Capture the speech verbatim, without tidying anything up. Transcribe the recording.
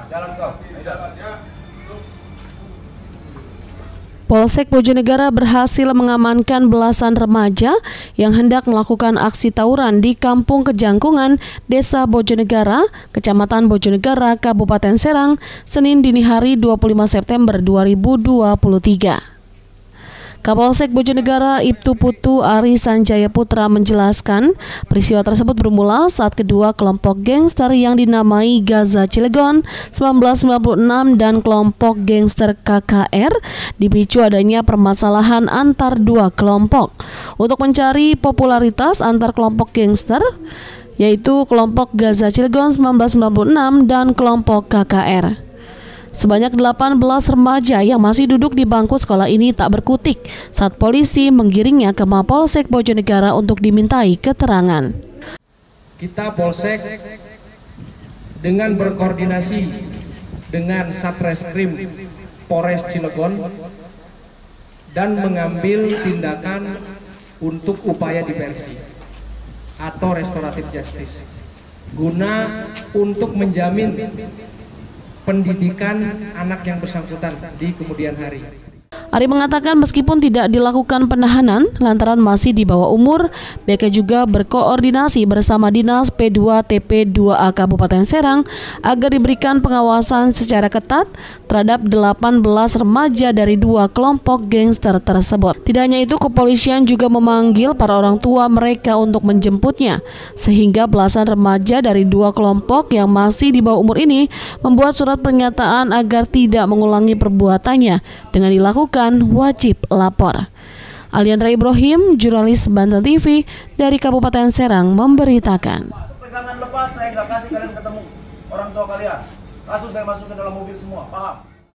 jalan kau. Polsek Bojonegara berhasil mengamankan belasan remaja yang hendak melakukan aksi tawuran di Kampung Kejangkungan, Desa Bojonegara, Kecamatan Bojonegara, Kabupaten Serang, Senin dini hari dua puluh lima September dua ribu dua puluh tiga. Kapolsek Bojonegara Ibtu Putu Ari Sanjaya Putra menjelaskan peristiwa tersebut bermula saat kedua kelompok gangster yang dinamai Gaza Cilegon seribu sembilan ratus sembilan puluh enam dan kelompok gangster K K R dipicu adanya permasalahan antar dua kelompok. Untuk mencari popularitas antar kelompok gangster, yaitu kelompok Gaza Cilegon seribu sembilan ratus sembilan puluh enam dan kelompok K K R. Sebanyak delapan belas remaja yang masih duduk di bangku sekolah ini tak berkutik saat polisi menggiringnya ke Mapolsek Bojonegara untuk dimintai keterangan. Kita Polsek dengan berkoordinasi dengan Satreskrim Polres Cilegon dan mengambil tindakan untuk upaya diversi atau restoratif justice guna untuk menjamin pendidikan anak yang bersangkutan di kemudian hari. Ari mengatakan meskipun tidak dilakukan penahanan lantaran masih di bawah umur, B K juga berkoordinasi bersama Dinas P dua T P dua A Kabupaten Serang agar diberikan pengawasan secara ketat terhadap delapan belas remaja dari dua kelompok gangster tersebut. Tidak hanya itu, kepolisian juga memanggil para orang tua mereka untuk menjemputnya, sehingga belasan remaja dari dua kelompok yang masih di bawah umur ini membuat surat pernyataan agar tidak mengulangi perbuatannya dengan dilakukan wajib lapor. Aliandra Ibrahim, jurnalis Banten T V dari Kabupaten Serang memberitakan. Pegangan lepas, saya nggak kasih kalian ketemu orang tua kalian. Langsung saya masuk ke dalam mobil semua, paham?